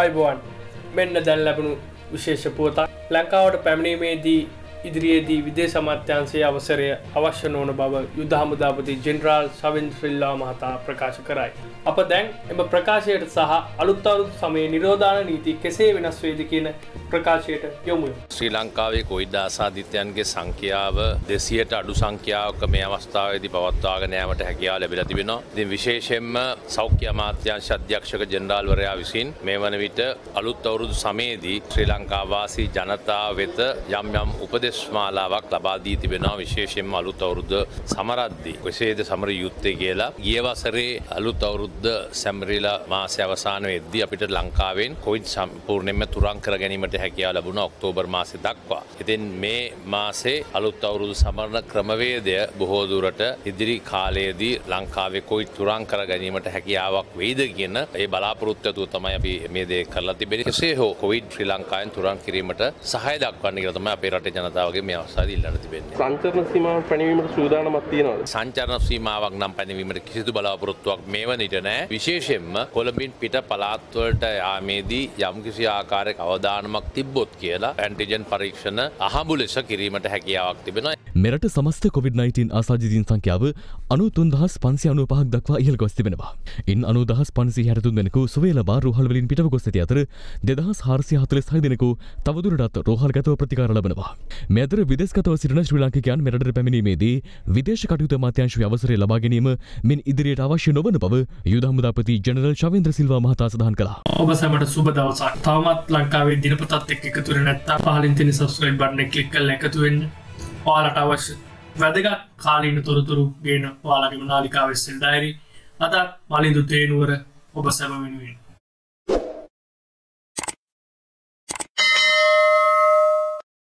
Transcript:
අයිබෝන් මෙන්න දැන් ලැබුණු විශේෂ පුවතක්. ලංකාවට පැමිණීමේදී ඉදිරියේදී විදේශ අමාත්‍යාංශයේ අවසරය අවශ්‍ය නොවන බව යුද හමුදාපති ජෙනරාල් ශවෙන්ද්‍ර මහතා ප්‍රකාශ කරයි. අප දැන් එම ප්‍රකාශයට සහ අලුත් අවුරුදු සමයේ නිරෝධාන නීති කෙසේ වෙනස් වේද කියන ප්‍රකාශයට යොමු වෙමු. ශ්‍රී ලංකාවේ කොවිඩ් ආසාදිතයන්ගේ සංඛ්‍යාව 200ට අඩු සංඛ්‍යාවක මේ අවස්ථාවේදී පවත්වාගෙන යාමට හැකියාව ලැබිලා තිබෙනවා. ඉතින් විශේෂයෙන්ම සෞඛ්‍ය අමාත්‍යාංශ අධ්‍යක්ෂක ජෙනරාල්වරයා විසින් මේ වන විට අලුත් අවුරුදු සමයේදී ශ්‍රී ලංකා වාසී ජනතාව වෙත යම් උපදෙස් මාලාවක් ලබා දී තිබෙනවා. විශේෂයෙන්ම අලුත් අවුරුද්ද සමරද්දී කෙසේද සමර යුත්තේ කියලා ගිය වසරේ අලුත් අවුරුද්ද සැමරිලා මාසයේ අවසාන වෙද්දී අපිට ලංකාවෙන් කොවිඩ් සම්පූර්ණයෙන්ම තුරන් කර ගැනීමට හැකියාව ලැබුණා ඔක්තෝබර් මාසෙ දක්වා. ඉතින් මේ මාසේ අලුත් අවුරුදු සමරන ක්‍රමවේදය බොහෝ දුරට ඉදිරි කාලයේදී ලංකාවේ කොවිඩ් තුරන් කර ගැනීමට හැකියාවක් වෙයිද කියන ඒ බලාපොරොත්තු තමයි අපි මේ දේ කරලා තිබෙන්නේ. කෙසේ හෝ කොවිඩ් ශ්‍රී ලංකාවෙන් තුරන් කිරීමට සහාය දක්වන්න කියලා තමයි අපේ රටේ ජනතාවගේ මේ අවස්ථාවේදී ඉල්ලන්න තිබෙන්නේ. සංචරණ සීමාවක් පැනවීමට සූදානමක් තියෙනවද? සංචරණ සීමාවක් නම් පැනවීමට කිසිදු බලාපොරොත්තුවක් මේ වන විට නැහැ. විශේෂයෙන්ම කොළඹින් පිට පළාත් වලට යාමේදී යම්කිසි ආකාරයක අවදානමක් තිබ්බොත් කියලා ඇන්ටිජන් පරීක්ෂණ අහඹු ලෙස කිරීමට හැකියාවක් තිබෙනවා. මෙරට සමස්ත COVID-19 ආසාදිතයින් සංඛ්‍යාව 93595ක් දක්වා ඉහළ ගොස් තිබෙනවා. ඉන් 90563 දෙනෙකු සුවය ලබා රෝහල් වලින් පිටව ගොස් ඇති අතර 2446 දෙනෙකු තවදුරටත් රෝහල්ගතව ප්‍රතිකාර ලබනවා. මේ අතර විදේශගතව සිටින ශ්‍රී ලාංකිකයන් මෙරටට පැමිණීමේදී විදේශ කටයුතු අමාත්‍යාංශයේ අවසරය ලබා ගැනීම මින් ඉදිරියට අවශ්‍ය නොවන බව යුද හමුදාපති ජෙනරල් ශවෙන්ද්‍ර සිල්වා මහතා සඳහන් කළා. ඔබ සැමට සුබ දවසක්. තවමත් ලංකාවේ දිනපතත් එක්ක එකතු වෙන්නේ නැත්නම් පහලින් තියෙන subscribe button එක ක්ලික් කරලා එකතු වෙන්න. ඔයාලට අවශ්‍ය වැදගත් කාලීන තොරතුරු ගේන ඔයාලගේ නාලිකාවේ සෙල් ඩයරි අද මලින්දු තේනුවර ඔබ සැම වෙනුවෙන්